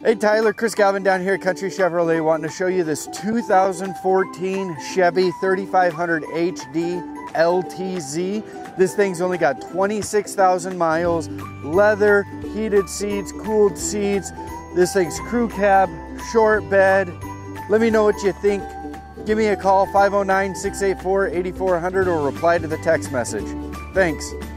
Hey Tyler, Chris Galvin down here at Country Chevrolet, wanting to show you this 2014 Chevy 3500 HD LTZ. This thing's only got 26,000 miles, leather, heated seats, cooled seats. This thing's crew cab, short bed. Let me know what you think. Give me a call, 509-684-8400, or reply to the text message. Thanks.